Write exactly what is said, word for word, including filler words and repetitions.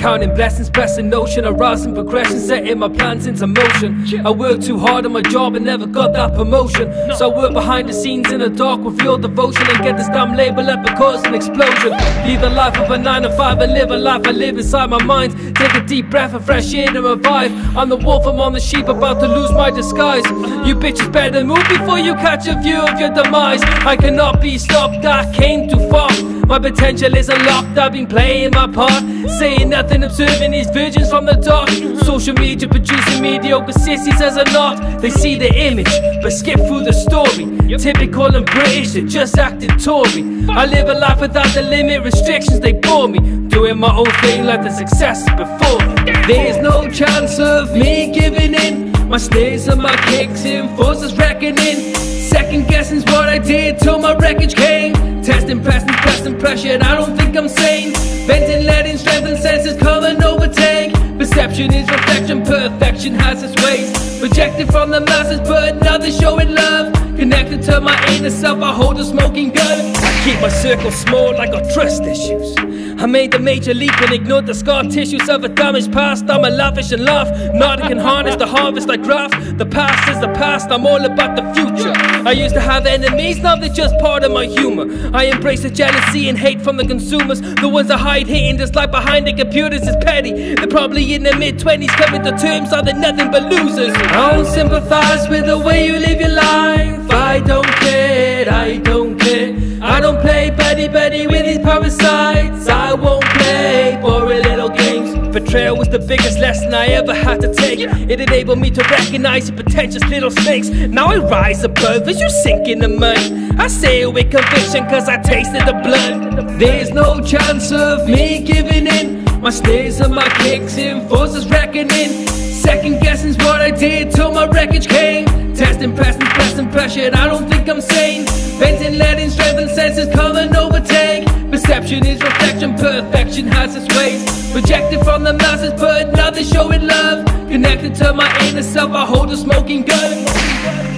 Counting blessings, pressing notion, arousing progression, setting my plans into motion. I worked too hard on my job and never got that promotion, so I work behind the scenes in the dark with real devotion and get this damn label up and cause an explosion. Leave the life of a nine to five and live a life I live inside my mind. Take a deep breath of fresh air to revive. I'm the wolf, I'm on the sheep, about to lose my disguise. You bitches better move before you catch a view of your demise. I cannot be stopped, I came too far. My potential is unlocked, I've been playing my part, saying nothing, observing these virgins from the dark. Social media producing mediocre sissies as a knot. They see the image, but skip through the story. Typical and British, they just acting Tory. I live a life without the limit, restrictions they bore me. Doing my own thing like the successes before me. There's no chance of me giving in. My snares and my kicks in, forces reckoning. Second guessing's what I did till my wreckage came. Testing, pressing, pressing, pressure, I don't think I'm sane. Venting, letting strength and senses come and overtake. Perception is reflection, perfection has its ways. Rejected from the masses, but now they're showing love. Connected to my inner self, I hold a smoking gun. I keep my circle small, I got trust issues. I made the major leap and ignored the scar tissues of a damaged past. I'm a lavish and laugh, nothing can harness the harvest I graft. The past is the past, I'm all about the future. I used to have enemies, now they're just part of my humor. I embrace the jealousy and hate from the consumers. The ones that hide hating just like behind the computers is petty. They're probably in their mid-twenties coming to terms, are they nothing but losers. I don't sympathize with the way you live your life. I don't care, I don't care. I don't play buddy-buddy with these parasites. I won't play boring little games. Betrayal was the biggest lesson I ever had to take. It enabled me to recognize your pretentious little snakes. Now I rise above as you sink in the mud. I say it with conviction cause I tasted the blood. There's no chance of me giving in. My snares and my kicks in, forces reckoning. Second guessing's what I did till my wreckage came. Testing, pressing, pressing, pressure, I don't think I'm sane. Venting, letting strength and senses come and overtake. Perception is reflection, perfection has its ways. Rejected from the masses, but now they're showing love. Connected to my inner self, I hold a smoking gun.